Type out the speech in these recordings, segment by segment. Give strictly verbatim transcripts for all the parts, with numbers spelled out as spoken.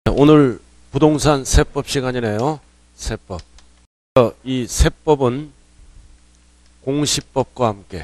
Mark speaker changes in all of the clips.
Speaker 1: 오늘 부동산 세법 시간이네요. 세법. 이 세법은 공시법과 함께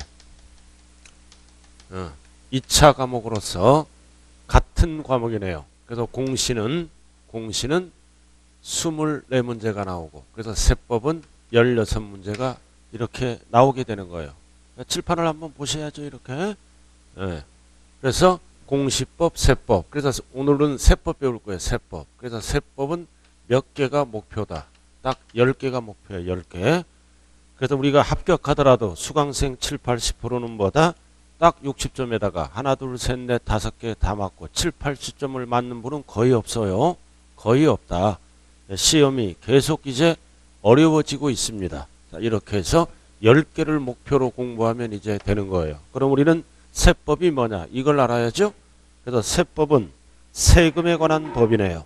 Speaker 1: 이 차 과목으로서 같은 과목이네요. 그래서 공시는 공시는 이십사 문제가 나오고, 그래서 세법은 십육 문제가 이렇게 나오게 되는 거예요. 칠판을 한번 보셔야죠. 이렇게. 네. 그래서 공시법, 세법. 그래서 오늘은 세법 배울 거예요. 세법. 그래서 세법은 몇 개가 목표다. 딱 열 개가 목표예요. 열 개. 그래서 우리가 합격하더라도 수강생 칠, 팔십 퍼센트는 뭐다? 딱 육십 점에다가 하나, 둘, 셋, 넷, 다섯 개 다 맞고 칠, 팔십 점을 맞는 분은 거의 없어요. 거의 없다. 시험이 계속 이제 어려워지고 있습니다. 자, 이렇게 해서 열 개를 목표로 공부하면 이제 되는 거예요. 그럼 우리는 세법이 뭐냐? 이걸 알아야죠. 그래서 세법은 세금에 관한 법이네요.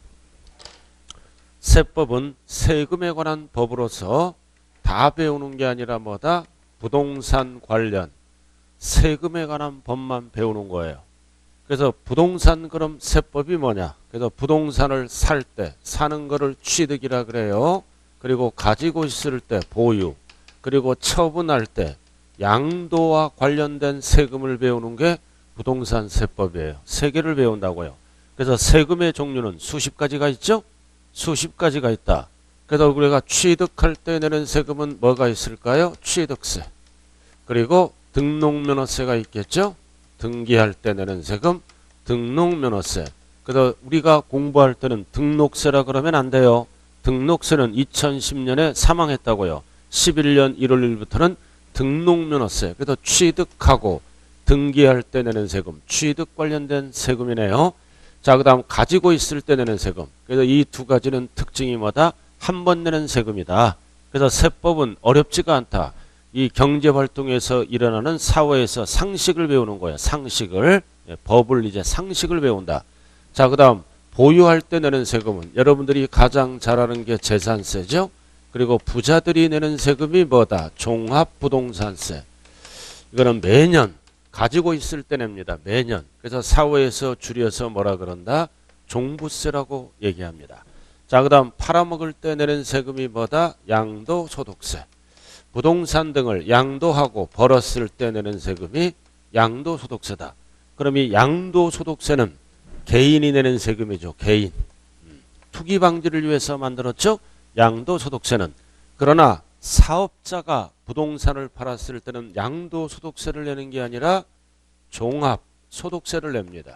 Speaker 1: 세법은 세금에 관한 법으로서 다 배우는 게 아니라 뭐다? 부동산 관련 세금에 관한 법만 배우는 거예요. 그래서 부동산 그럼 세법이 뭐냐? 그래서 부동산을 살 때 사는 거를 취득이라 그래요. 그리고 가지고 있을 때 보유, 그리고 처분할 때 양도와 관련된 세금을 배우는 게 부동산 세법이에요. 세 개를 배운다고요. 그래서 세금의 종류는 수십 가지가 있죠? 수십 가지가 있다. 그래서 우리가 취득할 때 내는 세금은 뭐가 있을까요? 취득세. 그리고 등록면허세가 있겠죠? 등기할 때 내는 세금, 등록면허세. 그래서 우리가 공부할 때는 등록세라 그러면 안 돼요. 등록세는 이천십 년에 사망했다고요. 십일 년 일월 일부터는 등록면허세. 그래서 취득하고 등기할 때 내는 세금, 취득 관련된 세금이네요. 자, 그 다음 가지고 있을 때 내는 세금. 그래서 이 두 가지는 특징이 뭐다? 한 번 내는 세금이다. 그래서 세법은 어렵지가 않다. 이 경제활동에서 일어나는 사회에서 상식을 배우는 거예요. 상식을. 예, 법을 이제 상식을 배운다. 자, 그 다음 보유할 때 내는 세금은 여러분들이 가장 잘 아는 게 재산세죠. 그리고 부자들이 내는 세금이 뭐다? 종합부동산세. 이거는 매년 가지고 있을 때 냅니다. 매년. 그래서 사회에서 줄여서 뭐라 그런다? 종부세라고 얘기합니다. 자, 그 다음 팔아먹을 때 내는 세금이 뭐다? 양도소득세. 부동산 등을 양도하고 벌었을 때 내는 세금이 양도소득세다. 그럼 이 양도소득세는 개인이 내는 세금이죠. 개인. 투기 방지를 위해서 만들었죠. 양도소득세는. 그러나 사업자가 부동산을 팔았을 때는 양도소득세를 내는 게 아니라 종합소득세를 냅니다.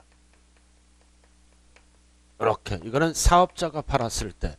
Speaker 1: 이렇게. 이거는 사업자가 팔았을 때.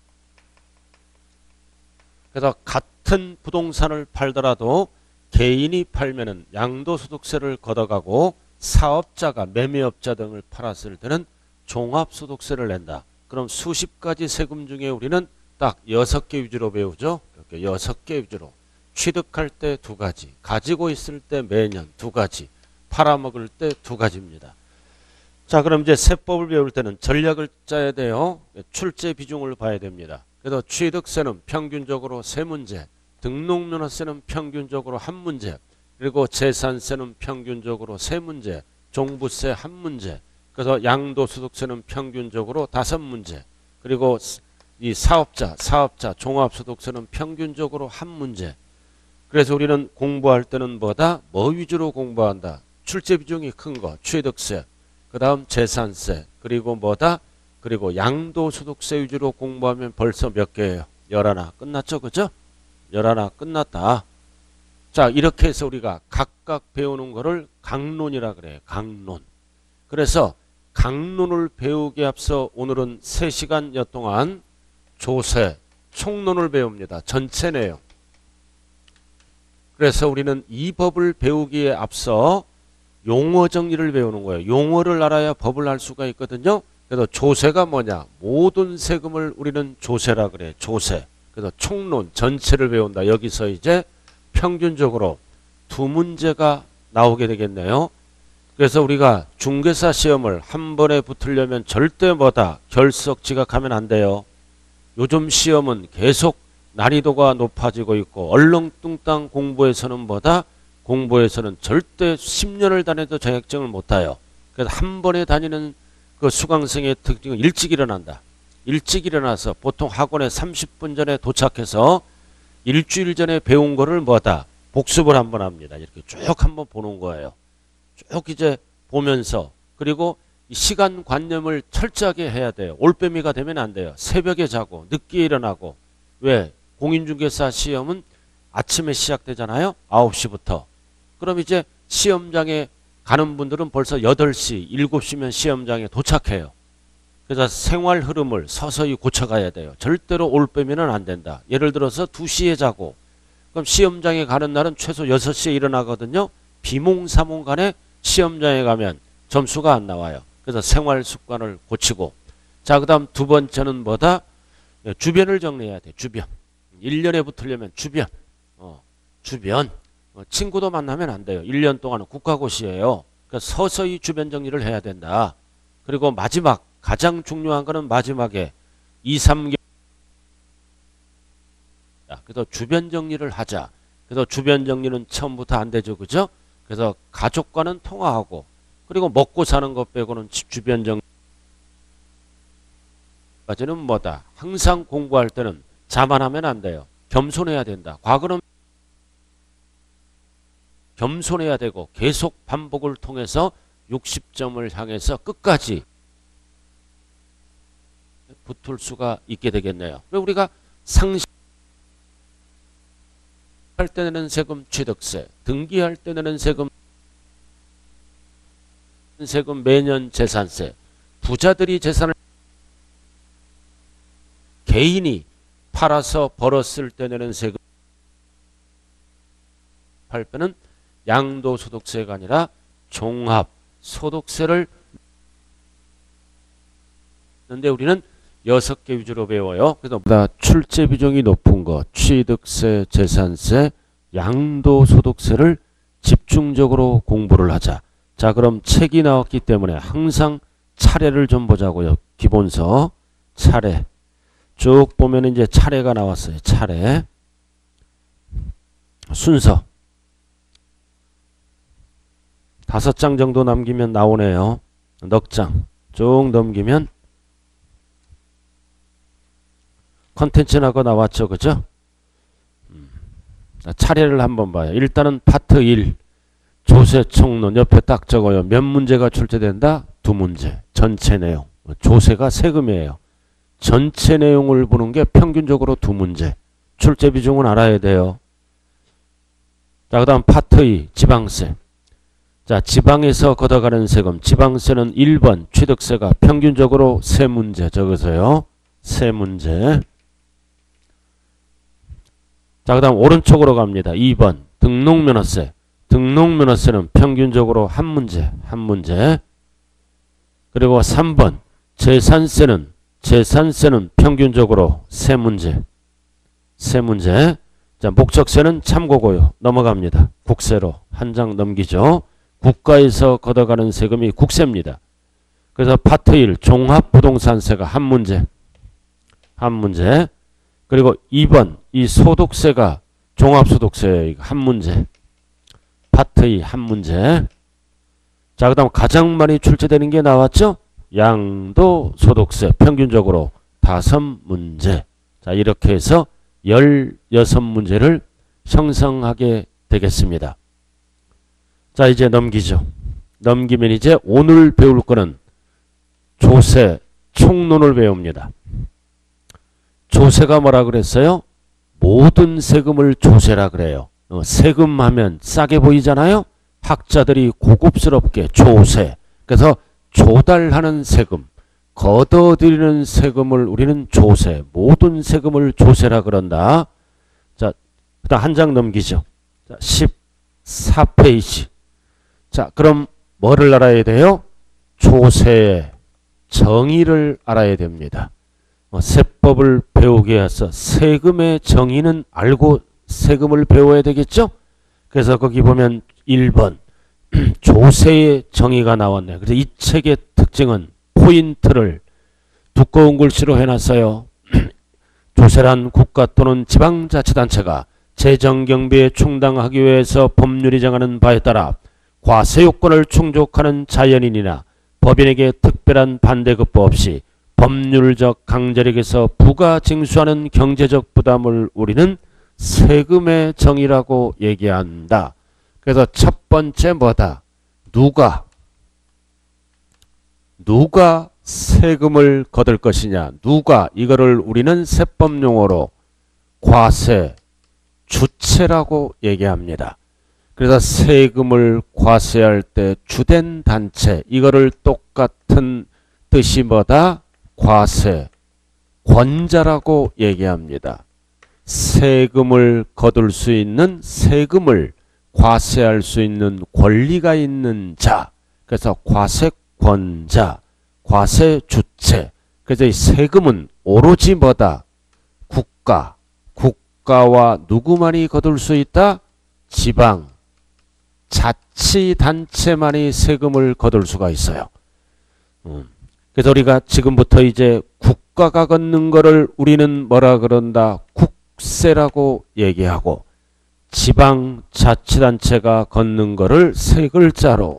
Speaker 1: 그래서 같은 부동산을 팔더라도 개인이 팔면은 양도소득세를 걷어가고 사업자가 매매업자 등을 팔았을 때는 종합소득세를 낸다. 그럼 수십 가지 세금 중에 우리는 딱 여섯 개 위주로 배우죠. 이렇게 여섯 개 위주로. 취득할 때 두 가지, 가지고 있을 때 매년 두 가지, 팔아먹을 때 두 가지입니다. 자, 그럼 이제 세법을 배울 때는 전략을 짜야 돼요. 출제 비중을 봐야 됩니다. 그래서 취득세는 평균적으로 세 문제, 등록면허세는 평균적으로 한 문제, 그리고 재산세는 평균적으로 세 문제, 종부세 한 문제, 그래서 양도소득세는 평균적으로 다섯 문제, 그리고 이 사업자, 사업자 종합소득세는 평균적으로 한 문제. 그래서 우리는 공부할 때는 뭐다? 뭐 위주로 공부한다? 출제 비중이 큰 거, 취득세, 그 다음 재산세, 그리고 뭐다? 그리고 양도소득세 위주로 공부하면 벌써 몇 개예요? 열하나. 끝났죠? 그죠? 열하나 끝났다. 자, 이렇게 해서 우리가 각각 배우는 거를 강론이라 그래요. 강론. 그래서 강론을 배우기 앞서 오늘은 세 시간여 동안 조세, 총론을 배웁니다. 전체 내용. 그래서 우리는 이 법을 배우기에 앞서 용어 정리를 배우는 거예요. 용어를 알아야 법을 알 수가 있거든요. 그래서 조세가 뭐냐? 모든 세금을 우리는 조세라 그래요. 조세. 그래서 총론 전체를 배운다. 여기서 이제 평균적으로 두 문제가 나오게 되겠네요. 그래서 우리가 중개사 시험을 한 번에 붙으려면 절대 뭐다? 결석 지각하면 안 돼요. 요즘 시험은 계속 난이도가 높아지고 있고 얼렁뚱땅 공부에서는 뭐다? 공부에서는 절대 십 년을 다녀도 자격증을 못 따요. 그래서 한 번에 다니는 그 수강생의 특징은 일찍 일어난다. 일찍 일어나서 보통 학원에 삼십 분 전에 도착해서 일주일 전에 배운 거를 뭐다? 복습을 한번 합니다. 이렇게 쭉 한번 보는 거예요. 쭉 이제 보면서 그리고 시간 관념을 철저하게 해야 돼요. 올빼미가 되면 안 돼요. 새벽에 자고 늦게 일어나고. 왜? 공인중개사 시험은 아침에 시작되잖아요. 아홉 시부터. 그럼 이제 시험장에 가는 분들은 벌써 여덟 시, 일곱 시면 시험장에 도착해요. 그래서 생활 흐름을 서서히 고쳐가야 돼요. 절대로 올빼미는 안 된다. 예를 들어서 두 시에 자고 그럼 시험장에 가는 날은 최소 여섯 시에 일어나거든요. 비몽사몽간에 시험장에 가면 점수가 안 나와요. 그래서 생활 습관을 고치고 자, 그 다음 두 번째는 뭐다? 주변을 정리해야 돼. 주변. 일 년에 붙으려면 주변. 어, 주변. 어, 친구도 만나면 안 돼요. 일 년 동안은 국가고시예요. 그러니까 서서히 주변 정리를 해야 된다. 그리고 마지막 가장 중요한 거는 마지막에 이, 삼 개월. 그래서 주변 정리를 하자. 그래서 주변 정리는 처음부터 안 되죠. 그죠? 그래서 가족과는 통화하고 그리고 먹고 사는 것 빼고는 주변 정리 까지는 뭐다? 항상 공부할 때는 자만하면 안 돼요. 겸손해야 된다. 과거는 겸손해야 되고 계속 반복을 통해서 육십 점을 향해서 끝까지 붙을 수가 있게 되겠네요. 우리가 상시 할 때 내는 세금 취득세, 등기할 때 내는 세금 세금 매년 재산세, 부자들이 재산을 개인이 팔아서 벌었을 때 내는 세금 발표는 양도소득세가 아니라 종합소득세를 근데 우리는 여섯 개 위주로 배워요. 그래서 출제 비중이 높은 거, 취득세, 재산세, 양도소득세를 집중적으로 공부를 하자. 자, 그럼 책이 나왔기 때문에 항상 차례를 좀 보자고요. 기본서, 차례. 쭉 보면 이제 차례가 나왔어요. 차례. 순서. 다섯 장 정도 남기면 나오네요. 넉 장. 쭉 넘기면 컨텐츠 나고 나왔죠. 그죠? 음. 차례를 한번 봐요. 일단은 파트 일. 조세총론 옆에 딱 적어요. 몇 문제가 출제된다? 두 문제. 전체 내용. 조세가 세금이에요. 전체 내용을 보는 게 평균적으로 두 문제. 출제 비중은 알아야 돼요. 자, 그 다음 파트 이. 지방세. 자, 지방에서 걷어가는 세금. 지방세는 일 번 취득세가 평균적으로 세 문제. 적어서요. 세 문제. 자, 그 다음 오른쪽으로 갑니다. 이 번 등록면허세. 등록면허세는 평균적으로 한 문제. 한 문제. 그리고 삼 번 재산세는 재산세는 평균적으로 세 문제. 세 문제. 자, 목적세는 참고고요. 넘어갑니다. 국세로 한 장 넘기죠. 국가에서 걷어가는 세금이 국세입니다. 그래서 파트 일 종합부동산세가 한 문제. 한 문제. 그리고 이 번 이 소득세가 종합소득세 한 문제. 파트 이 한 문제. 자, 그 다음 가장 많이 출제되는 게 나왔죠? 양도소득세 평균적으로 다섯 문제. 자, 이렇게 해서 열여섯 문제를 형성하게 되겠습니다. 자, 이제 넘기죠. 넘기면 이제 오늘 배울 거는 조세 총론을 배웁니다. 조세가 뭐라 그랬어요? 모든 세금을 조세라 그래요. 어, 세금 하면 싸게 보이잖아요. 학자들이 고급스럽게 조세. 그래서 조달하는 세금, 걷어들이는 세금을 우리는 조세, 모든 세금을 조세라 그런다. 자, 그다음 한 장 넘기죠. 자, 십사 페이지. 자, 그럼 뭐를 알아야 돼요? 조세의 정의를 알아야 됩니다. 어, 세법을 배우기 위해서 세금의 정의는 알고 세금을 배워야 되겠죠? 그래서 거기 보면 일 번 조세의 정의가 나왔네요. 그래서 이 책의 특징은 포인트를 두꺼운 글씨로 해놨어요. 조세란 국가 또는 지방자치단체가 재정경비에 충당하기 위해서 법률이 정하는 바에 따라 과세요건을 충족하는 자연인이나 법인에게 특별한 반대급부 없이 법률적 강제력에서 부가 징수하는 경제적 부담을 우리는 세금의 정의라고 얘기한다. 그래서 첫 번째 뭐다? 누가 누가 세금을 거둘 것이냐? 누가 이거를 우리는 세법 용어로 과세, 주체라고 얘기합니다. 그래서 세금을 과세할 때 주된 단체 이거를 똑같은 뜻이 뭐다? 과세, 권자라고 얘기합니다. 세금을 거둘 수 있는 세금을 과세할 수 있는 권리가 있는 자. 그래서 과세권자, 과세주체. 그래서 이 세금은 오로지 뭐다? 국가, 국가와 누구만이 거둘 수 있다? 지방, 자치단체만이 세금을 거둘 수가 있어요. 음. 그래서 우리가 지금부터 이제 국가가 걷는 거를 우리는 뭐라 그런다? 국세라고 얘기하고 지방자치단체가 걷는 거를 세 글자로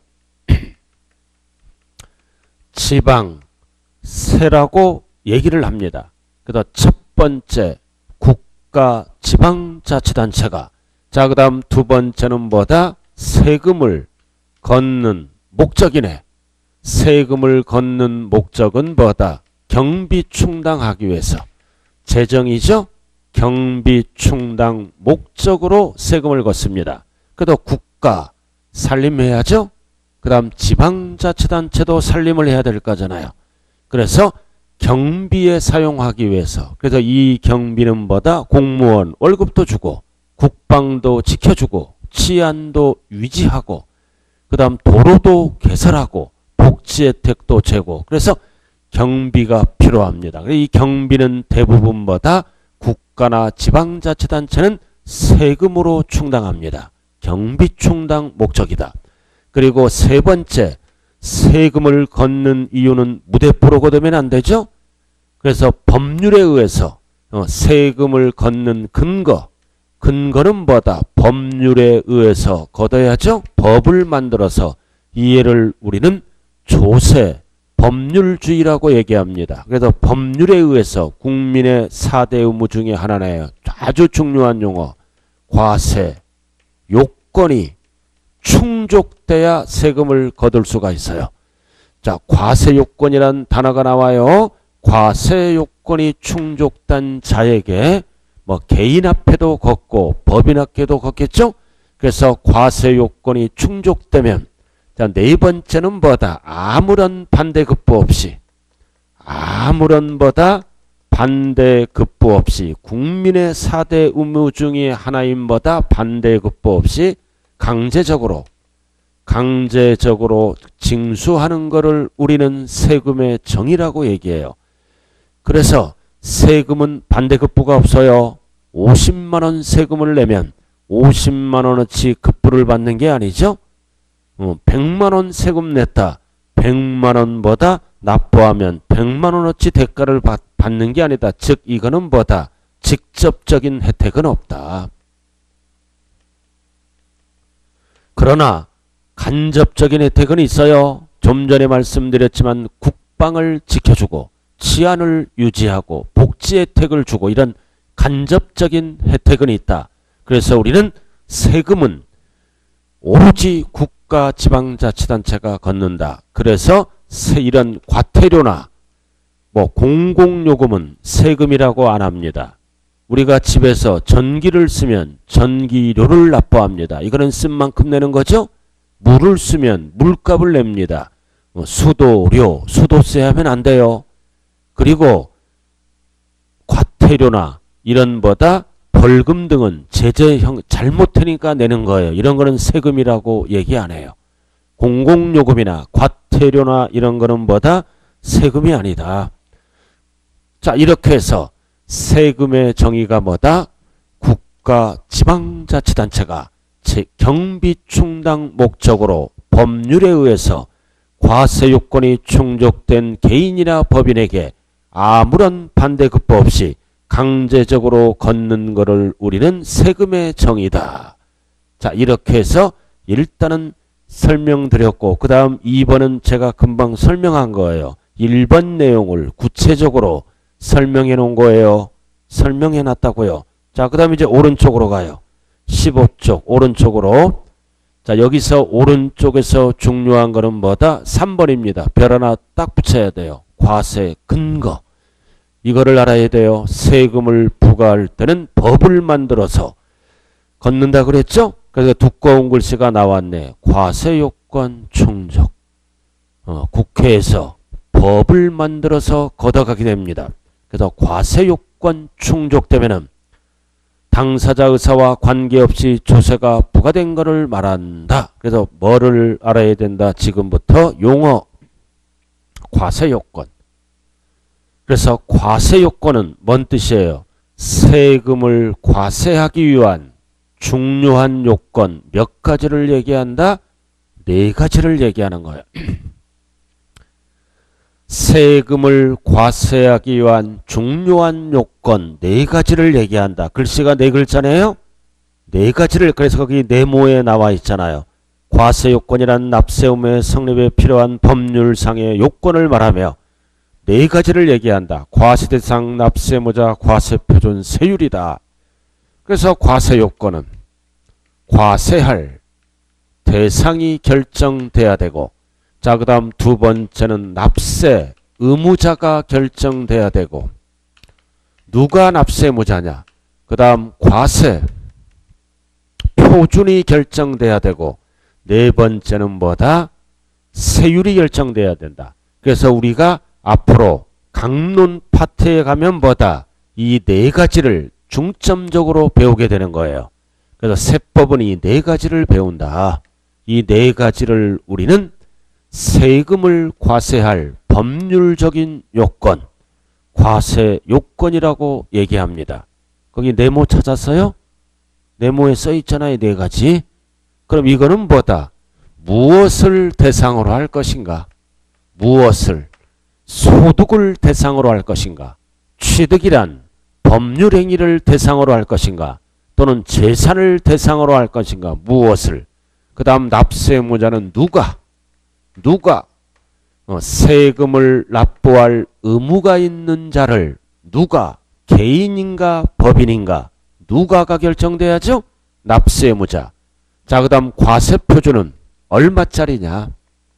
Speaker 1: 지방세라고 얘기를 합니다. 그래서 첫 번째 국가 지방자치단체가, 자, 그 다음 두 번째는 뭐다? 세금을 걷는 목적이네. 세금을 걷는 목적은 뭐다? 경비 충당하기 위해서. 재정이죠? 경비 충당 목적으로 세금을 걷습니다. 그래도 국가 살림해야죠? 그 다음 지방자치단체도 살림을 해야 될 거잖아요. 그래서 경비에 사용하기 위해서. 그래서 이 경비는 뭐다? 공무원 월급도 주고 국방도 지켜주고 치안도 유지하고 그 다음 도로도 개설하고 복지 혜택도 제고. 그래서 경비가 필요합니다. 이 경비는 대부분 뭐다? 국가나 지방자치단체는 세금으로 충당합니다. 경비 충당 목적이다. 그리고 세 번째, 세금을 걷는 이유는 무대포로 걷으면 안 되죠? 그래서 법률에 의해서 세금을 걷는 근거, 근거는 뭐다? 법률에 의해서 걷어야죠? 법을 만들어서 이해를 우리는 조세, 법률주의라고 얘기합니다. 그래서 법률에 의해서 국민의 사 대 의무 중에 하나네요. 아주 중요한 용어. 과세, 요건이 충족돼야 세금을 거둘 수가 있어요. 자, 과세 요건이란 단어가 나와요. 과세 요건이 충족된 자에게 뭐 개인 앞에도 걷고 법인 앞에도 걷겠죠? 그래서 과세 요건이 충족되면, 자, 네 번째는 뭐다? 아무런 반대급부 없이, 아무런 뭐다? 반대급부 없이, 국민의 사 대 의무 중에 하나인 뭐다? 반대급부 없이 강제적으로, 강제적으로 징수하는 것을 우리는 세금의 정의라고 얘기해요. 그래서 세금은 반대급부가 없어요. 오십만 원 세금을 내면 오십만 원어치 급부를 받는 게 아니죠. 어, 백만 원 세금 냈다. 백만 원보다 납부하면 백만 원어치 대가를 받, 받는 게 아니다. 즉 이거는 뭐다? 직접적인 혜택은 없다. 그러나 간접적인 혜택은 있어요. 좀 전에 말씀드렸지만 국방을 지켜주고 치안을 유지하고 복지 혜택을 주고 이런 간접적인 혜택은 있다. 그래서 우리는 세금은 오로지 국가 지방자치단체가 걷는다. 그래서 이런 과태료나 뭐 공공요금은 세금이라고 안 합니다. 우리가 집에서 전기를 쓰면 전기료를 납부합니다. 이거는 쓴 만큼 내는 거죠. 물을 쓰면 물값을 냅니다. 수도료, 수도세 하면 안 돼요. 그리고 과태료나 이런 보다 벌금 등은 제재형 잘못하니까 내는 거예요. 이런 거는 세금이라고 얘기 안 해요. 공공요금이나 과태료나 이런 거는 뭐다? 세금이 아니다. 자, 이렇게 해서 세금의 정의가 뭐다? 국가 지방자치단체가 경비 충당 목적으로 법률에 의해서 과세 요건이 충족된 개인이나 법인에게 아무런 반대급부 없이 강제적으로 걷는 것을 우리는 세금의 정의다. 자, 이렇게 해서 일단은 설명드렸고 그 다음 이 번은 제가 금방 설명한 거예요. 일 번 내용을 구체적으로 설명해 놓은 거예요. 설명해 놨다고요. 자, 그 다음에 이제 오른쪽으로 가요. 십오 쪽 오른쪽으로. 자, 여기서 오른쪽에서 중요한 거는 뭐다? 삼 번입니다. 별 하나 딱 붙여야 돼요. 과세 근거. 이거를 알아야 돼요. 세금을 부과할 때는 법을 만들어서 걷는다 그랬죠? 그래서 두꺼운 글씨가 나왔네. 과세요건 충족. 어, 국회에서 법을 만들어서 걷어가게 됩니다. 그래서 과세요건 충족되면은 당사자 의사와 관계없이 조세가 부과된 것을 말한다. 그래서 뭐를 알아야 된다? 지금부터 용어. 과세요건. 그래서 과세요건은 뭔 뜻이에요? 세금을 과세하기 위한 중요한 요건 몇 가지를 얘기한다? 네 가지를 얘기하는 거예요. 세금을 과세하기 위한 중요한 요건 네 가지를 얘기한다. 글씨가 네 글자네요. 네 가지를. 그래서 거기 네모에 나와 있잖아요. 과세요건이란 납세 의무의 성립에 필요한 법률상의 요건을 말하며 네 가지를 얘기한다. 과세대상 납세의무자 과세표준 세율이다. 그래서 과세요건은 과세할 대상이 결정돼야 되고, 자, 그 다음 두 번째는 납세 의무자가 결정돼야 되고, 누가 납세 의무자냐? 그 다음 과세 표준이 결정돼야 되고, 네 번째는 뭐다? 세율이 결정돼야 된다. 그래서 우리가 앞으로 강론 파트에 가면 뭐다? 이 네 가지를 중점적으로 배우게 되는 거예요. 그래서 세법은 이 네 가지를 배운다. 이 네 가지를 우리는 세금을 과세할 법률적인 요건, 과세 요건이라고 얘기합니다. 거기 네모 찾았어요? 네모에 써 있잖아요. 네 가지. 그럼 이거는 뭐다? 무엇을 대상으로 할 것인가? 무엇을? 소득을 대상으로 할 것인가? 취득이란 법률행위를 대상으로 할 것인가? 또는 재산을 대상으로 할 것인가? 무엇을? 그 다음 납세 의무자는 누가? 누가 어, 세금을 납부할 의무가 있는 자를 누가? 개인인가 법인인가? 누가가 결정돼야죠? 납세 의무자. 자, 그 다음 과세표준은 얼마짜리냐?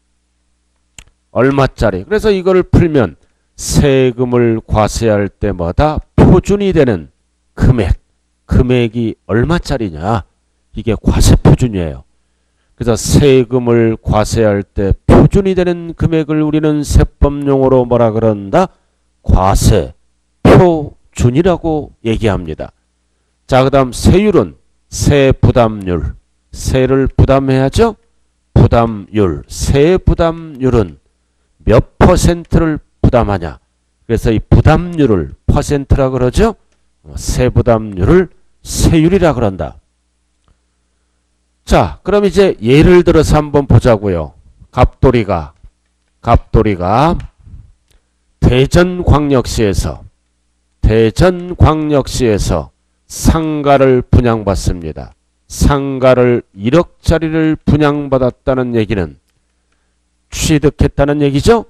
Speaker 1: 얼마짜리. 그래서 이걸 풀면 세금을 과세할 때마다 표준이 되는 금액, 금액이 얼마짜리냐? 이게 과세표준이에요. 그래서 세금을 과세할 때 표준이 되는 금액을 우리는 세법용어로 뭐라 그런다? 과세표준이라고 얘기합니다. 자, 그 다음 세율은 세부담률. 세를 부담해야죠? 부담율. 세부담률은 몇 퍼센트를 부담하냐? 그래서 이 부담률을 퍼센트라 그러죠? 세부담률을 세율이라 그런다. 자, 그럼 이제 예를 들어서 한번 보자고요. 갑돌이가 갑돌이가 대전광역시에서 대전광역시에서 상가를 분양받습니다. 상가를 일억짜리를 분양받았다는 얘기는 취득했다는 얘기죠?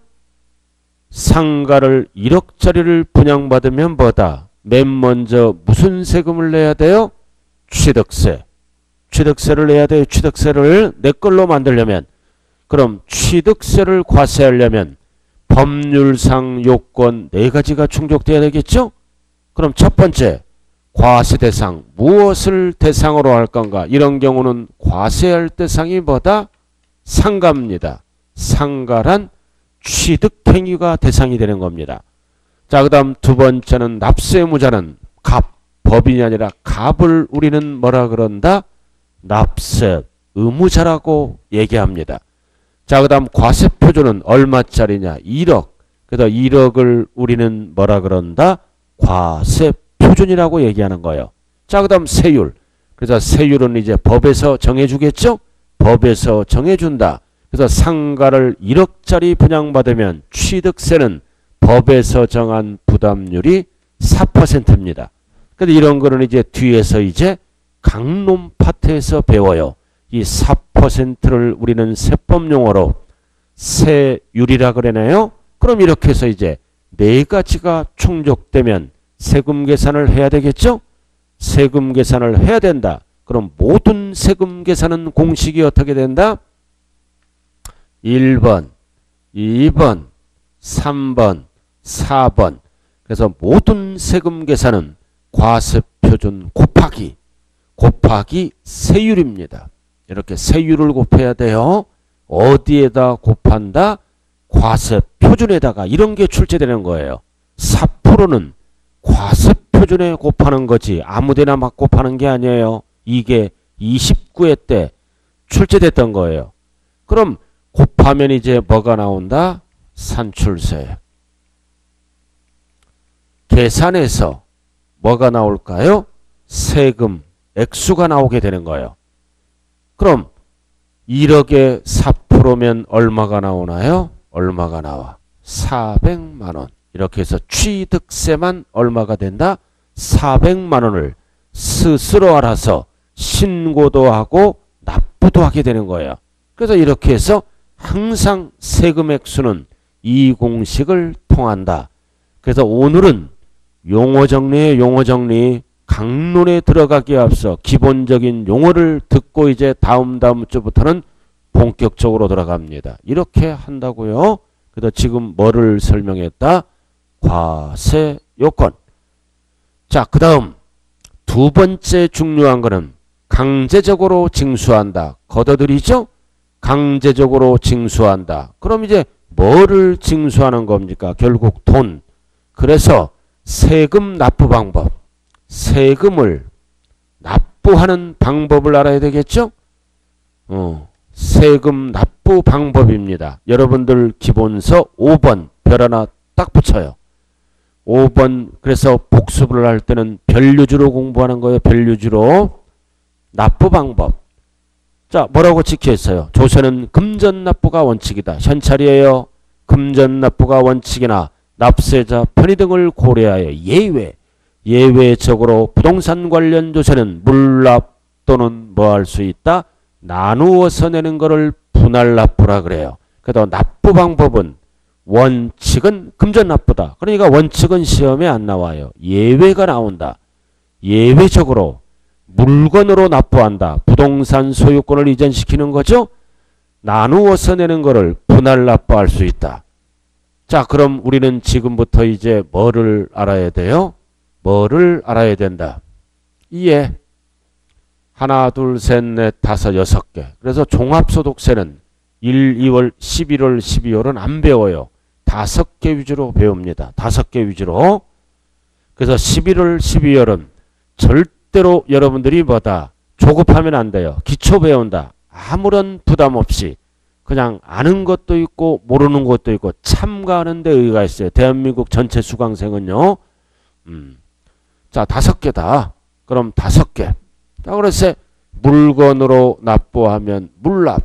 Speaker 1: 상가를 일억짜리를 분양받으면 뭐다? 맨 먼저 무슨 세금을 내야 돼요? 취득세. 취득세를 내야 돼요. 취득세를 내 걸로 만들려면. 그럼 취득세를 과세하려면 법률상 요건 네 가지가 충족돼야 되겠죠? 그럼 첫 번째, 과세 대상. 무엇을 대상으로 할 건가? 이런 경우는 과세할 대상이 뭐다? 상가입니다. 상가란 취득행위가 대상이 되는 겁니다. 자, 그 다음 두 번째는 납세 의무자는 갑, 법인이 아니라 갑을 우리는 뭐라 그런다? 납세 의무자라고 얘기합니다. 자, 그 다음 과세표준은 얼마짜리냐? 일억. 그래서 일억을 우리는 뭐라 그런다? 과세표준이라고 얘기하는 거예요. 자, 그 다음 세율. 그래서 세율은 이제 법에서 정해주겠죠? 법에서 정해준다. 그래서 상가를 일억짜리 분양받으면 취득세는 법에서 정한 부담률이 사 퍼센트입니다. 근데 이런 거는 이제 뒤에서 이제 강론 파트에서 배워요. 이 사 퍼센트를 우리는 세법용어로 세율이라 그러네요. 그럼 이렇게 해서 이제 네 가지가 충족되면 세금 계산을 해야 되겠죠? 세금 계산을 해야 된다. 그럼 모든 세금 계산은 공식이 어떻게 된다? 일 번, 이 번, 삼 번, 사 번. 그래서 모든 세금 계산은 과세표준 곱하기 곱하기 세율입니다. 이렇게 세율을 곱해야 돼요. 어디에다 곱한다? 과세표준에다가. 이런 게 출제되는 거예요. 사 퍼센트는 과세표준에 곱하는 거지 아무데나 막 곱하는 게 아니에요. 이게 이십구 회 때 출제됐던 거예요. 그럼 곱하면 이제 뭐가 나온다? 산출세. 계산해서 뭐가 나올까요? 세금 액수가 나오게 되는 거예요. 그럼 일억에 사 퍼센트면 얼마가 나오나요? 얼마가 나와? 사백만 원. 이렇게 해서 취득세만 얼마가 된다? 사백만 원을 스스로 알아서 신고도 하고 납부도 하게 되는 거예요. 그래서 이렇게 해서 항상 세금 액수는 이 공식을 통한다. 그래서 오늘은 용어 정리에 용어 정리. 강론에 들어가기에 앞서 기본적인 용어를 듣고 이제 다음 다음 주부터는 본격적으로 들어갑니다. 이렇게 한다고요. 그래서 지금 뭐를 설명했다? 과세 요건. 자, 그 다음 두 번째 중요한 거는 강제적으로 징수한다. 걷어들이죠? 강제적으로 징수한다. 그럼 이제 뭐를 징수하는 겁니까? 결국 돈. 그래서 세금 납부 방법. 세금을 납부하는 방법을 알아야 되겠죠? 어, 세금 납부 방법입니다. 여러분들 기본서 오 번 별 하나 딱 붙여요. 오 번 그래서 복습을 할 때는 별유주로 공부하는 거예요. 별유주로. 납부 방법. 자, 뭐라고 찍혀있어요? 조세는 금전납부가 원칙이다. 현찰이에요. 금전납부가 원칙이나 납세자 편의 등을 고려하여 예외. 예외적으로 부동산 관련 조세는 물납 또는 뭐 할 수 있다? 나누어서 내는 거를 분할납부라 그래요. 그래도 납부 방법은 원칙은 금전납부다. 그러니까 원칙은 시험에 안 나와요. 예외가 나온다. 예외적으로 물건으로 납부한다. 부동산 소유권을 이전시키는 거죠. 나누어서 내는 거를 분할납부할 수 있다. 자, 그럼 우리는 지금부터 이제 뭐를 알아야 돼요? 뭐를 알아야 된다. 이에 하나, 둘, 셋, 넷, 다섯, 여섯 개. 그래서 종합소득세는 일, 이월, 십일월, 십이월은 안 배워요. 다섯 개 위주로 배웁니다. 다섯 개 위주로. 그래서 십일월, 십이월은 절대로 여러분들이 뭐다? 조급하면 안 돼요. 기초 배운다. 아무런 부담 없이 그냥 아는 것도 있고 모르는 것도 있고 참가하는 데 의의가 있어요. 대한민국 전체 수강생은요. 음. 자, 다섯 개다. 그럼 다섯 개. 자, 그래서 물건으로 납부하면 물납.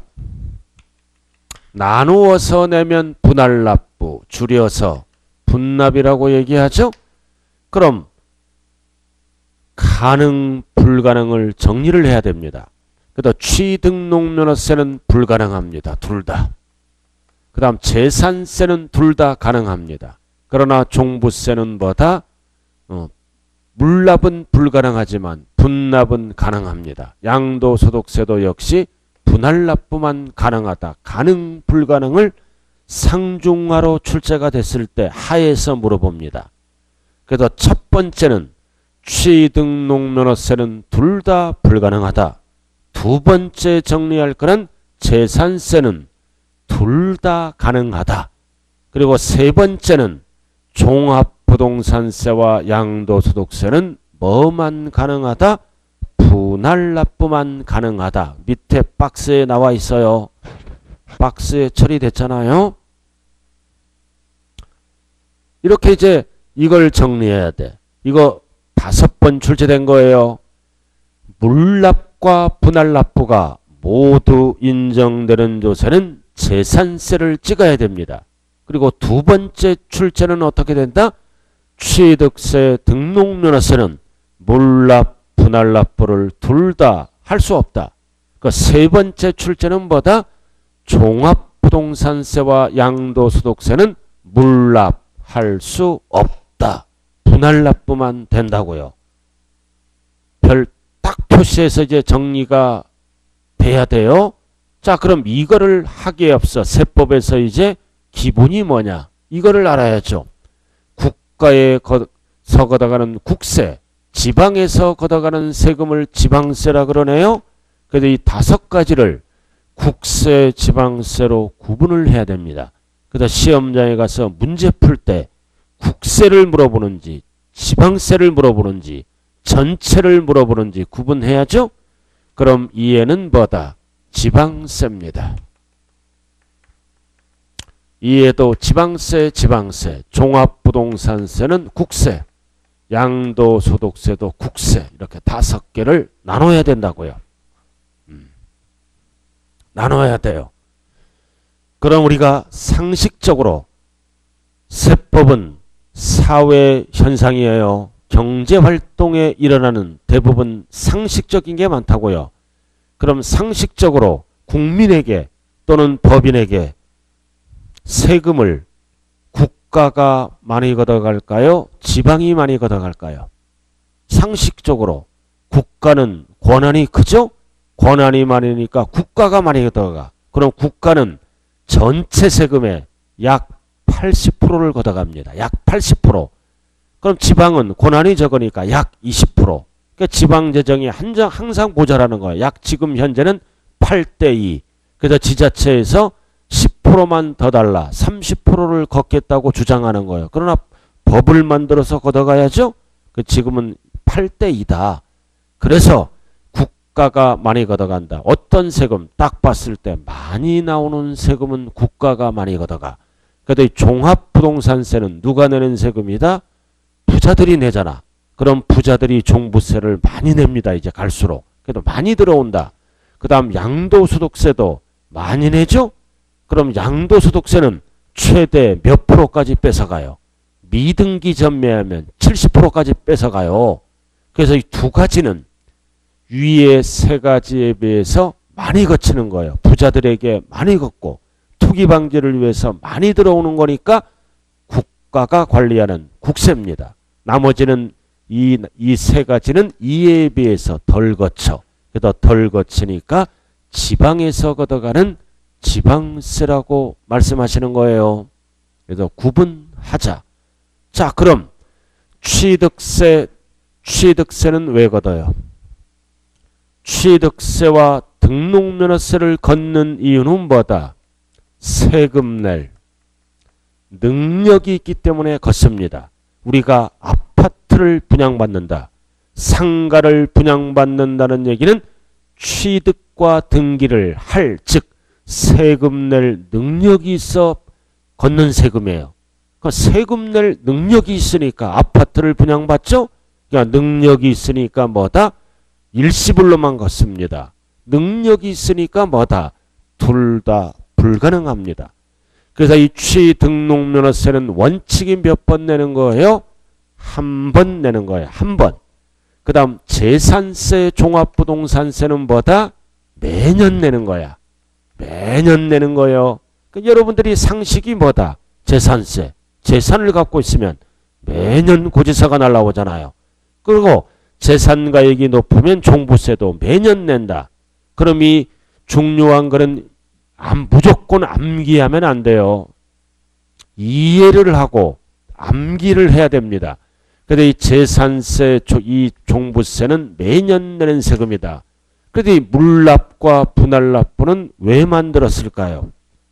Speaker 1: 나누어서 내면 분할납부. 줄여서 분납이라고 얘기하죠. 그럼 가능, 불가능을 정리를 해야 됩니다. 그다음 취등록면허세는 불가능합니다. 둘 다. 그 다음 재산세는 둘 다 가능합니다. 그러나 종부세는 뭐다? 어, 물납은 불가능하지만 분납은 가능합니다. 양도소득세도 역시 분할납부만 가능하다. 가능, 불가능을 상중하로 출제가 됐을 때 하에서 물어봅니다. 그래서 첫 번째는 취등록면허세는 둘 다 불가능하다. 두 번째 정리할 거는 재산세는 둘 다 가능하다. 그리고 세 번째는 종합부동산세와 양도소득세는 뭐만 가능하다? 분할납부만 가능하다. 밑에 박스에 나와 있어요. 박스에 처리됐잖아요. 이렇게 이제 이걸 정리해야 돼. 이거 다섯 번 출제된 거예요. 물납과 분할납부가 모두 인정되는 조세는 재산세를 찍어야 됩니다. 그리고 두 번째 출제는 어떻게 된다? 취득세, 등록면허세는 물납, 분할납부를 둘 다 할 수 없다. 그 세 번째 출제는 뭐다? 종합부동산세와 양도소득세는 물납할 수 없다. 분할납부만 된다고요. 별 딱 표시해서 이제 정리가 돼야 돼요. 자, 그럼 이거를 하기에 앞서 세법에서 이제 기본이 뭐냐? 이거를 알아야죠. 국가에서 걷어가는 국세, 지방에서 걷어가는 세금을 지방세라 그러네요. 그래서 이 다섯 가지를 국세, 지방세로 구분을 해야 됩니다. 그래서 시험장에 가서 문제 풀 때 국세를 물어보는지 지방세를 물어보는지 전체를 물어보는지 구분해야죠. 그럼 이해는 뭐다? 지방세입니다. 이해도 지방세, 지방세, 종합부동산세는 국세, 양도소득세도 국세, 이렇게 다섯 개를 나눠야 된다고요. 음. 나눠야 돼요. 그럼 우리가 상식적으로 세법은 사회현상이에요. 경제활동에 일어나는 대부분 상식적인 게 많다고요. 그럼 상식적으로 국민에게 또는 법인에게 세금을 국가가 많이 걷어갈까요? 지방이 많이 걷어갈까요? 상식적으로 국가는 권한이 크죠? 권한이 많으니까 국가가 많이 걷어가. 그럼 국가는 전체 세금의 약 팔십 퍼센트를 걷어갑니다. 약 팔십 퍼센트. 그럼 지방은 권한이 적으니까 약 이십 퍼센트. 그러니까 지방재정이 한정 항상 모자라는 거예요. 약 지금 현재는 팔 대 이. 그래서 지자체에서 십 퍼센트만 더 달라. 삼십 퍼센트를 걷겠다고 주장하는 거예요. 그러나 법을 만들어서 걷어가야죠. 그 지금은 팔 대 이다. 그래서 국가가 많이 걷어간다. 어떤 세금 딱 봤을 때 많이 나오는 세금은 국가가 많이 걷어가. 그래도 이 종합부동산세는 누가 내는 세금이다? 부자들이 내잖아. 그럼 부자들이 종부세를 많이 냅니다. 이제 갈수록. 그래도 많이 들어온다. 그 다음 양도소득세도 많이 내죠? 그럼 양도소득세는 최대 몇 프로까지 뺏어가요? 미등기 전매하면 칠십 퍼센트까지 뺏어가요. 그래서 이 두 가지는 위의 세 가지에 비해서 많이 거치는 거예요. 부자들에게 많이 걷고 투기 방지를 위해서 많이 들어오는 거니까 국가가 관리하는 국세입니다. 나머지는 이, 이 세 가지는 이에 비해서 덜 거쳐. 그래서 덜 거치니까 지방에서 걷어가는 지방세라고 말씀하시는 거예요. 그래서 구분하자. 자, 그럼 취득세, 취득세는 왜 걷어요? 취득세와 등록면허세를 걷는 이유는 뭐다? 세금 낼 능력이 있기 때문에 걷습니다. 우리가 아파트를 분양받는다. 상가를 분양받는다는 얘기는 취득과 등기를 할, 즉 세금 낼 능력이 있어 걷는 세금이에요. 그러니까 세금 낼 능력이 있으니까 아파트를 분양받죠? 그러니까 능력이 있으니까 뭐다? 일시불로만 걷습니다. 능력이 있으니까 뭐다? 둘 다 불가능합니다. 그래서 이 취등록면허세는 원칙이 몇 번 내는 거예요? 한 번 내는 거예요. 한 번. 그 다음 재산세, 종합부동산세는 뭐다? 매년 내는 거야. 매년 내는 거예요. 그러니까 여러분들이 상식이 뭐다? 재산세. 재산을 갖고 있으면 매년 고지서가 날라오잖아요. 그리고 재산가액이 높으면 종부세도 매년 낸다. 그럼 이 중요한 거는 안, 무조건 암기하면 안 돼요. 이해를 하고 암기를 해야 됩니다. 그런데 이 재산세, 이 종부세는 매년 내는 세금이다. 그런데 이 물납과 분할납부는 왜 만들었을까요?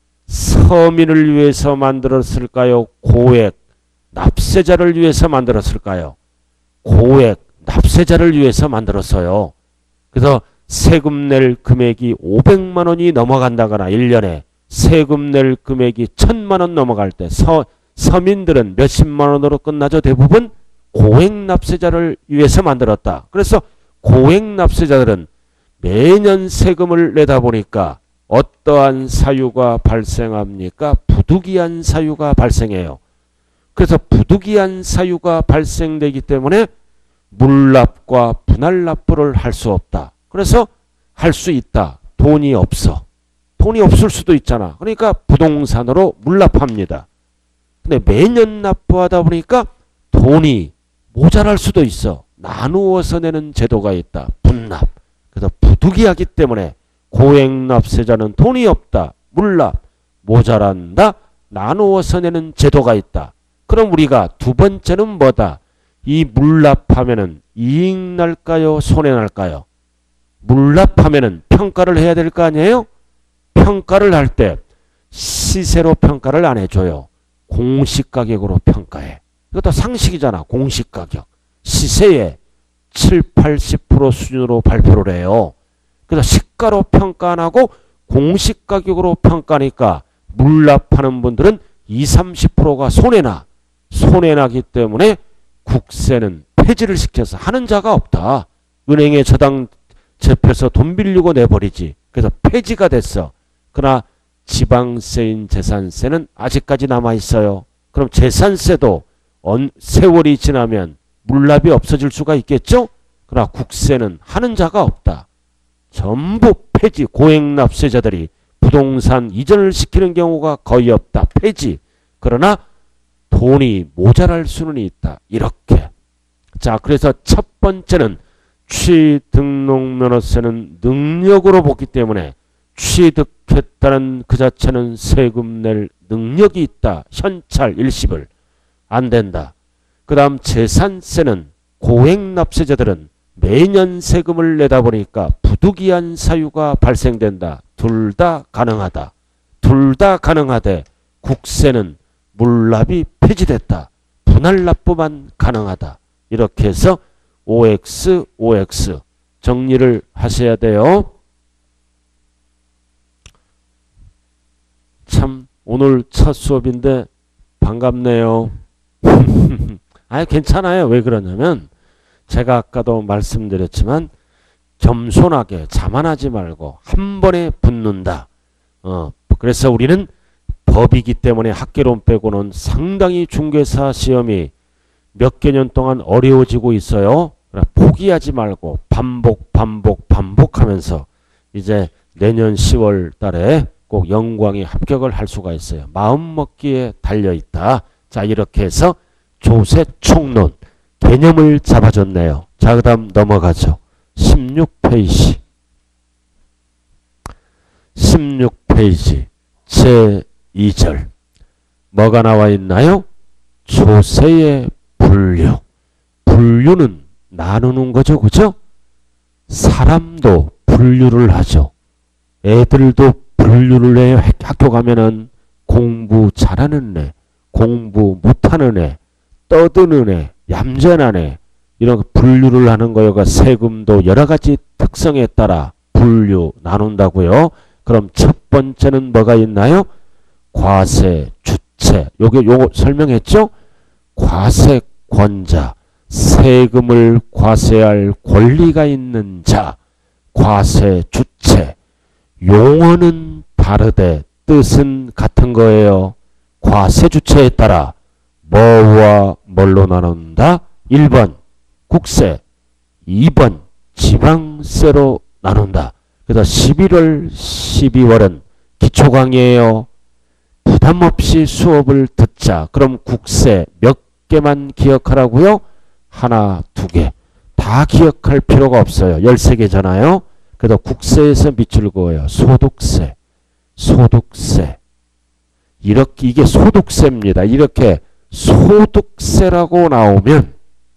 Speaker 1: 서민을 위해서 만들었을까요? 고액, 납세자를 위해서 만들었을까요? 고액, 납세자를 위해서 만들었어요. 그래서 세금 낼 금액이 오백만 원이 넘어간다거나 일 년에 세금 낼 금액이 천만 원 넘어갈 때 서, 서민들은 몇십만 원으로 끝나죠. 대부분 고액 납세자를 위해서 만들었다. 그래서 고액 납세자들은 매년 세금을 내다 보니까 어떠한 사유가 발생합니까? 부득이한 사유가 발생해요. 그래서 부득이한 사유가 발생되기 때문에 물납과 분할납부를 할 수 없다. 그래서 할 수 있다. 돈이 없어. 돈이 없을 수도 있잖아. 그러니까 부동산으로 물납합니다. 근데 매년 납부하다 보니까 돈이 모자랄 수도 있어. 나누어서 내는 제도가 있다. 분납. 그래서 부득이하기 때문에 고액납세자는 돈이 없다. 물납. 모자란다. 나누어서 내는 제도가 있다. 그럼 우리가 두 번째는 뭐다? 이 물납하면은 이익 날까요? 손해 날까요? 물납하면은 평가를 해야 될 거 아니에요? 평가를 할 때 시세로 평가를 안 해줘요. 공시가격으로 평가해. 이것도 상식이잖아. 공시가격. 시세에 칠, 팔십 퍼센트 수준으로 발표를 해요. 그래서 시가로 평가 안 하고 공시가격으로 평가하니까 물납하는 분들은 이십, 삼십 퍼센트가 손해나. 손해나기 때문에 국세는 폐지를 시켜서 하는 자가 없다. 은행에 저당 잡혀서 돈 빌리고 내버리지. 그래서 폐지가 됐어. 그러나 지방세인 재산세는 아직까지 남아있어요. 그럼 재산세도 세월이 지나면 물납이 없어질 수가 있겠죠? 그러나 국세는 하는 자가 없다. 전부 폐지, 고액납세자들이 부동산 이전을 시키는 경우가 거의 없다. 폐지. 그러나 돈이 모자랄 수는 있다. 이렇게. 자, 그래서 첫 번째는 취등록면허세는 능력으로 보기 때문에 취득했다는 그 자체는 세금 낼 능력이 있다. 현찰 일십을. 안 된다. 그 다음 재산세는 고액납세자들은 매년 세금을 내다 보니까 부득이한 사유가 발생된다. 둘 다 가능하다. 둘 다 가능하되 국세는 물납이 폐지됐다. 분할 납부만 가능하다. 이렇게 해서 오엑스, 오엑스 정리를 하셔야 돼요. 참 오늘 첫 수업인데 반갑네요. 아니 괜찮아요. 왜 그러냐면 제가 아까도 말씀드렸지만 겸손하게 자만하지 말고 한 번에 붙는다. 어, 그래서 우리는 법이기 때문에 학개론 빼고는 상당히 중개사 시험이 몇 개년 동안 어려워지고 있어요. 포기하지 말고 반복 반복 반복하면서 이제 내년 시월 달에 꼭 영광의 합격을 할 수가 있어요. 마음먹기에 달려있다. 자, 이렇게 해서 조세총론 개념을 잡아줬네요. 자, 그 다음 넘어가죠. 십육 페이지 십육 페이지 제이 절 뭐가 나와 있나요? 조세의 분류. 분류는 나누는 거죠. 그죠? 사람도 분류를 하죠. 애들도 분류를 해요. 학교 가면은 공부 잘하는 애, 공부 못하는 애, 떠드는 애, 얌전한 애 이런 분류를 하는 거요가 세금도 여러 가지 특성에 따라 분류 나눈다고요. 그럼 첫 번째는 뭐가 있나요? 과세, 주체. 요게 요거 설명했죠? 과세권자, 세금을 과세할 권리가 있는 자, 과세 주체. 용어는 다르되 뜻은 같은 거예요. 과세 주체에 따라 뭐와 뭘로 나눈다? 일 번 국세, 이 번 지방세로 나눈다. 그래서 십일월, 십이월은 기초강의예요. 부담없이 수업을 듣자. 그럼 국세 몇 개만 기억하라고요? 하나, 두 개. 다 기억할 필요가 없어요. 열세 개잖아요. 그래서 국세에서 밑줄 그어요. 소득세, 소득세. 이렇게 이게 소득세입니다. 이렇게 소득세라고 나오면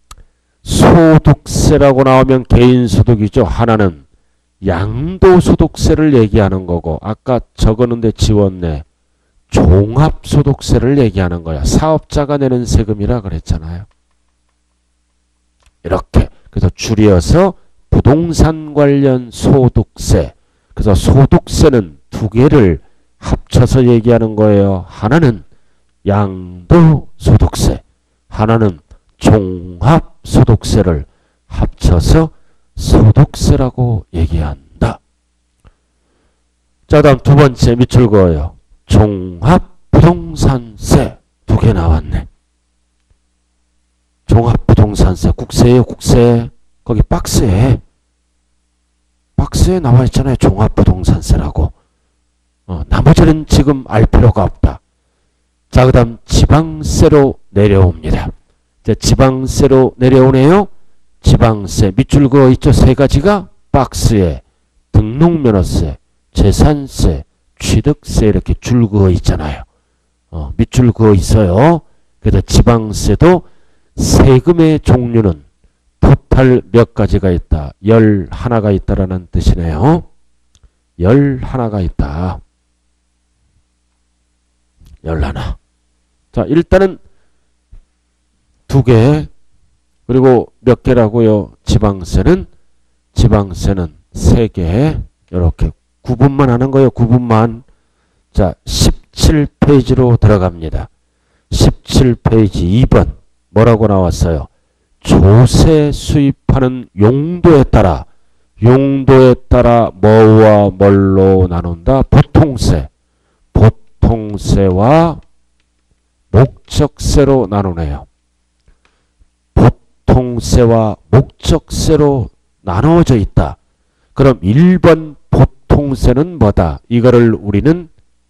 Speaker 1: 소득세라고 나오면 개인소득이죠. 하나는 양도소득세를 얘기하는 거고 아까 적었는데 지웠네. 종합소득세를 얘기하는 거야. 사업자가 내는 세금이라 그랬잖아요. 이렇게. 그래서 줄여서 부동산 관련 소득세. 그래서 소득세는 두 개를 합쳐서 얘기하는 거예요. 하나는 양도소득세, 하나는 종합소득세를 합쳐서 소득세라고 얘기한다. 자, 다음 두 번째 밑줄 그어요. 종합부동산세 두 개 나왔네. 종합부동산세 국세예요. 국세. 거기 박스에 박스에 나와 있잖아요. 종합부동산세라고. 어, 나머지는 지금 알 필요가 없다. 자, 그 다음 지방세로 내려옵니다. 자, 지방세로 내려오네요. 지방세 밑줄 그어 있죠. 세 가지가 박스에 등록면허세, 재산세, 취득세 이렇게 줄 그어 있잖아요. 어, 밑줄 그어 있어요. 그래서 지방세도 세금의 종류는 토탈 몇 가지가 있다. 열하나가 있다라는 뜻이네요. 열하나가 있다. 열하나. 자, 일단은 두 개, 그리고 몇 개라고요? 지방세는 지방세는 세 개. 이렇게 구분만 하는 거예요. 구분만. 자, 십칠 페이지로 들어갑니다. 십칠 페이지 이 번 뭐라고 나왔어요? 조세 수입하는 용도에 따라 용도에 따라 뭐와 뭘로 나눈다? 보통세. 보통세와 목적세로 나누네요. 보통세와 목적세로 나누어져 있다. 그럼 일 번 보통세는 뭐다? 이거를 우리는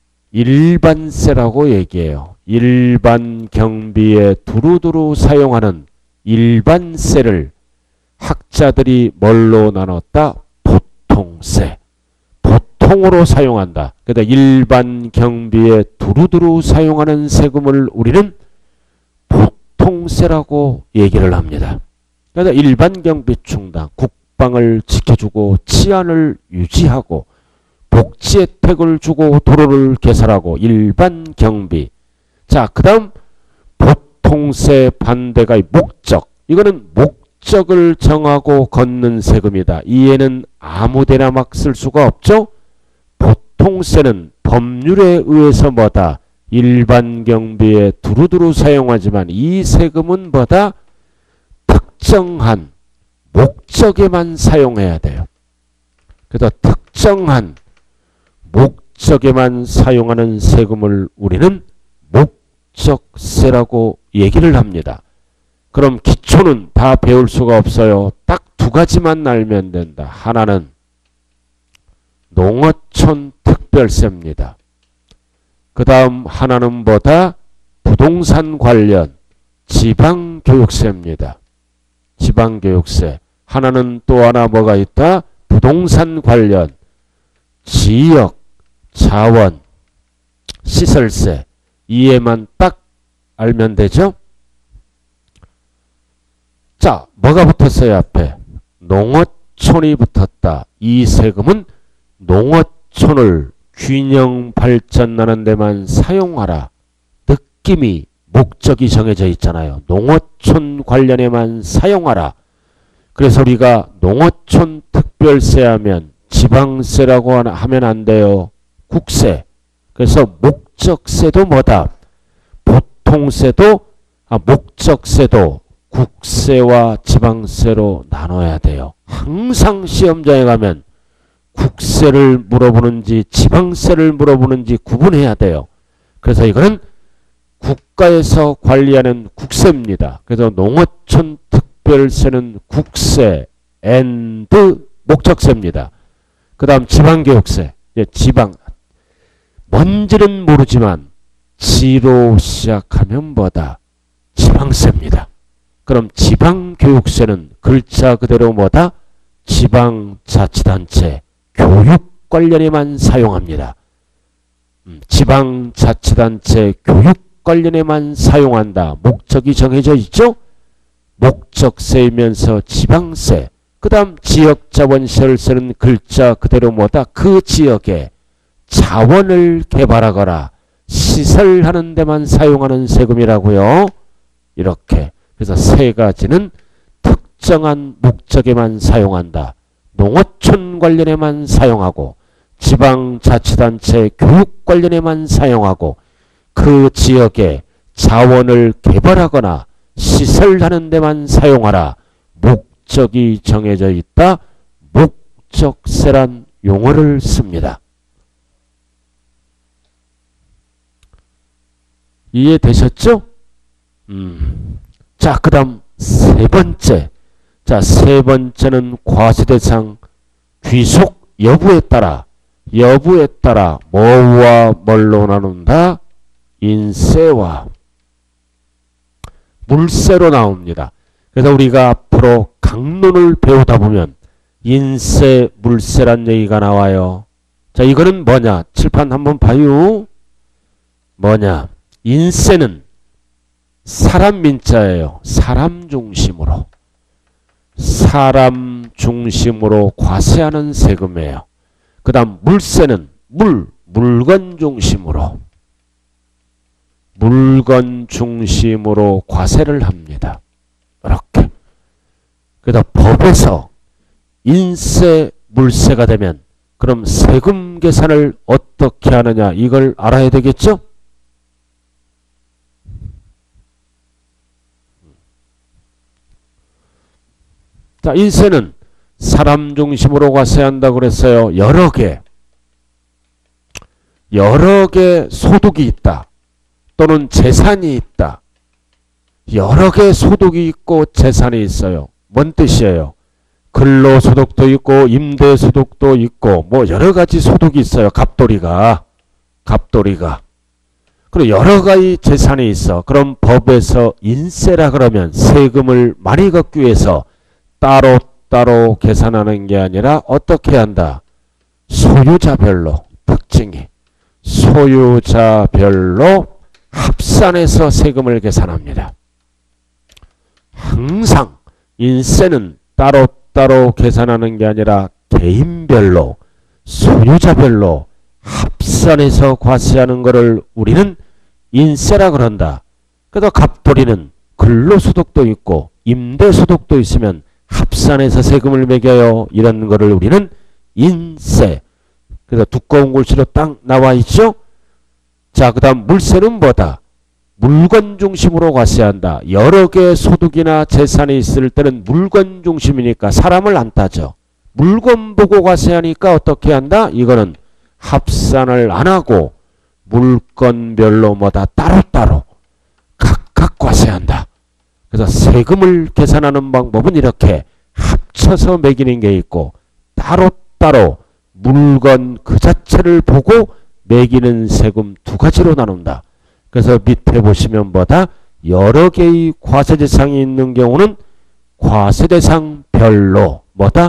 Speaker 1: 일반세라고 얘기해요. 일반 경비에 두루두루 사용하는 일반세를 학자들이 뭘로 나눴다? 보통세. 보통으로 사용한다. 그러니까 일반 경비에 두루두루 사용하는 세금을 우리는 보통세라고 얘기를 합니다. 그러니까 일반 경비 충당, 국방을 지켜주고 치안을 유지하고 복지 혜택을 주고 도로를 개설하고 일반 경비. 자, 그 다음 보통세 반대가 목적. 이거는 목적을 정하고 걷는 세금이다. 이에는 아무데나 막 쓸 수가 없죠. 보통세는 법률에 의해서 뭐다? 일반 경비에 두루두루 사용하지만 이 세금은 뭐다? 특정한 목적에만 사용해야 돼요. 그래서 특정한 목적에만 사용하는 세금을 우리는 목적세라고 얘기를 합니다. 그럼 기초는 다 배울 수가 없어요. 딱 두 가지만 알면 된다. 하나는 농어촌 특별세입니다. 그 다음 하나는 뭐다? 부동산 관련 지방교육세입니다. 지방교육세. 하나는 또 하나 뭐가 있다? 부동산 관련 지역 자원 시설세. 이에만 딱 알면 되죠? 자, 뭐가 붙었어요 앞에? 농어촌이 붙었다. 이 세금은 농어촌을 균형 발전하는 데만 사용하라. 느낌이 목적이 정해져 있잖아요. 농어촌 관련에만 사용하라. 그래서 우리가 농어촌 특별세 하면 지방세라고 하면 안 돼요. 국세. 그래서 목적세도 뭐다? 보통세도 아, 목적세도 국세와 지방세로 나눠야 돼요. 항상 시험장에 가면 국세를 물어보는지 지방세를 물어보는지 구분해야 돼요. 그래서 이거는 국가에서 관리하는 국세입니다. 그래서 농어촌 특별세는 국세 앤드 목적세입니다. 그 다음 지방교육세. 지방 뭔지는 모르지만 지로 시작하면 뭐다? 지방세입니다. 그럼 지방교육세는 글자 그대로 뭐다? 지방자치단체 교육 관련에만 사용합니다. 음, 지방자치단체 교육 관련에만 사용한다. 목적이 정해져 있죠? 목적세이면서 지방세. 그 다음 지역자원시설세는 글자 그대로 뭐다? 그 지역에 자원을 개발하거나 시설하는 데만 사용하는 세금이라고요. 이렇게. 그래서 세 가지는 특정한 목적에만 사용한다. 농어촌 관련에만 사용하고 지방자치단체 교육 관련에만 사용하고 그 지역에 자원을 개발하거나 시설하는 데만 사용하라. 목적이 정해져 있다. 목적세란 용어를 씁니다. 이해되셨죠? 음. 자, 그 다음 세 번째. 자, 세 번째는 과세대상 귀속 여부에 따라 여부에 따라 뭐와 뭘로 나눈다? 인세와 물세로 나옵니다. 그래서 우리가 앞으로 강론을 배우다 보면 인세, 물세란 얘기가 나와요. 자, 이거는 뭐냐? 칠판 한번 봐요. 뭐냐? 인세는 사람 민자예요. 사람 중심으로. 사람 중심으로 과세하는 세금이에요. 그 다음 물세는 물, 물건 중심으로. 물건 중심으로 과세를 합니다. 이렇게. 그래서 법에서 인세, 물세가 되면 그럼 세금 계산을 어떻게 하느냐 이걸 알아야 되겠죠? 자, 인세는 사람 중심으로 과세한다고 그랬어요. 여러 개, 여러 개 소득이 있다. 또는 재산이 있다. 여러 개 소득이 있고 재산이 있어요. 뭔 뜻이에요? 근로소득도 있고 임대소득도 있고 뭐 여러 가지 소득이 있어요. 갑돌이가. 갑돌이가. 그리고 여러 가지 재산이 있어. 그럼 법에서 인세라 그러면 세금을 많이 걷기 위해서 따로따로 계산하는 게 아니라 어떻게 한다? 소유자별로 특징이. 소유자별로 합산해서 세금을 계산합니다. 항상 인세는 따로따로 계산하는 게 아니라 개인별로 소유자별로 합산해서 과세하는 것을 우리는 인세라 그런다. 그래도 갑돌이는 근로소득도 있고 임대소득도 있으면 합산해서 세금을 매겨요. 이런 거를 우리는 인세. 그래서 두꺼운 글씨로 딱 나와 있죠. 자, 그 다음 물세는 뭐다? 물건 중심으로 과세한다. 여러 개의 소득이나 재산이 있을 때는 물건 중심이니까 사람을 안 따져. 물건 보고 과세하니까 어떻게 한다? 이거는 합산을 안 하고 물건별로 뭐다? 따로따로 각각 과세한다. 그래서 세금을 계산하는 방법은 이렇게 합쳐서 매기는 게 있고 따로따로 물건 그 자체를 보고 매기는 세금 두 가지로 나눈다. 그래서 밑에 보시면 뭐다? 여러 개의 과세대상이 있는 경우는 과세대상별로 뭐다?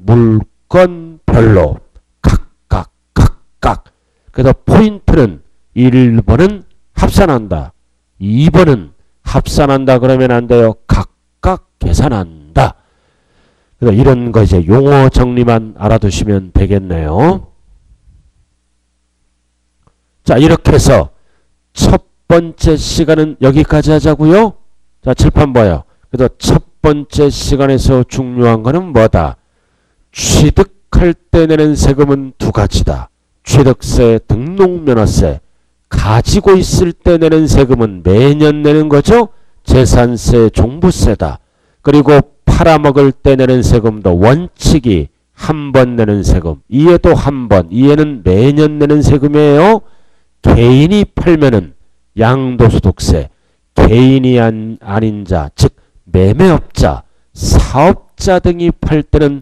Speaker 1: 물건별로 각각 각각. 그래서 포인트는 일 번은 합산한다. 이 번은 합산한다 그러면 안 돼요. 각각 계산한다. 그래서 이런 거 이제 용어 정리만 알아두시면 되겠네요. 자, 이렇게 해서 첫 번째 시간은 여기까지 하자고요. 자, 칠판 봐요. 그래서 첫 번째 시간에서 중요한 거는 뭐다? 취득할 때 내는 세금은 두 가지다. 취득세, 등록면허세. 가지고 있을 때 내는 세금은 매년 내는 거죠. 재산세, 종부세다. 그리고 팔아먹을 때 내는 세금도 원칙이 한 번 내는 세금. 이에도 한 번. 이에는 매년 내는 세금이에요. 개인이 팔면은 양도소득세. 개인이 안, 아닌 자, 즉 매매업자, 사업자 등이 팔 때는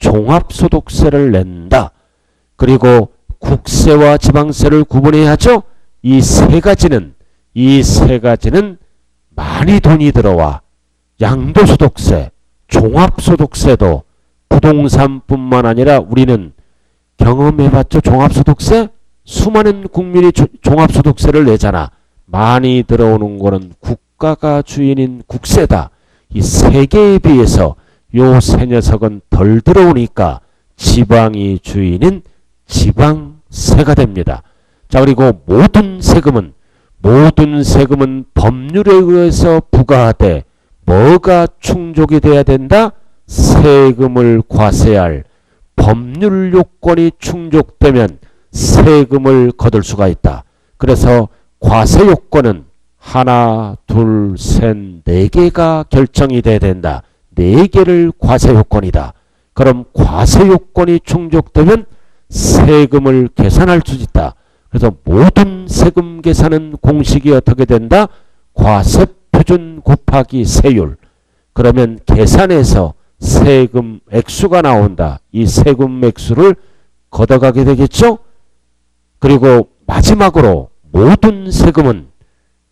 Speaker 1: 종합소득세를 낸다. 그리고 국세와 지방세를 구분해야 하죠. 이 세 가지는 이 세 가지는 많이 돈이 들어와 양도소득세, 종합소득세도 부동산뿐만 아니라 우리는 경험해봤죠. 종합소득세? 수많은 국민이 조, 종합소득세를 내잖아. 많이 들어오는 거는 국가가 주인인 국세다. 이 세 개에 비해서 요 세 녀석은 덜 들어오니까 지방이 주인인 지방세가 됩니다. 자, 그리고 모든 세금은 모든 세금은 법률에 의해서 부과하되 뭐가 충족이 돼야 된다? 세금을 과세할 법률 요건이 충족되면 세금을 거둘 수가 있다. 그래서 과세 요건은 하나, 둘, 셋, 네 개가 결정이 돼야 된다. 네 개를 과세 요건이다. 그럼 과세 요건이 충족되면 세금을 계산할 수 있다. 그래서 모든 세금 계산은 공식이 어떻게 된다? 과세표준 곱하기 세율. 그러면 계산해서 세금 액수가 나온다. 이 세금 액수를 걷어가게 되겠죠? 그리고 마지막으로 모든 세금은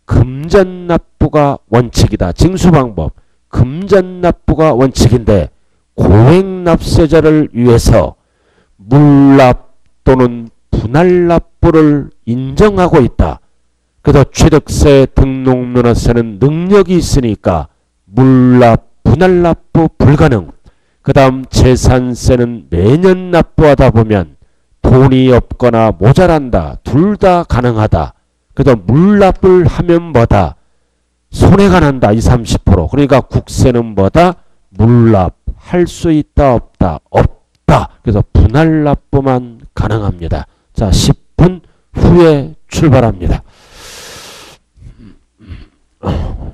Speaker 1: 금전납부가 원칙이다. 징수방법. 금전납부가 원칙인데 고액납세자를 위해서 물납 또는 분할납부를 인정하고 있다. 그래서 취득세 등록면허세는 능력이 있으니까 물납, 분할납부 불가능. 그 다음 재산세는 매년 납부하다 보면 돈이 없거나 모자란다. 둘 다 가능하다. 그래서 물납을 하면 뭐다? 손해가 난다. 이십, 삼십 퍼센트. 그러니까 국세는 뭐다? 물납. 할 수 있다. 없다. 없다. 그래서 분할납부만 가능합니다. 자, 십 분 후에 출발합니다.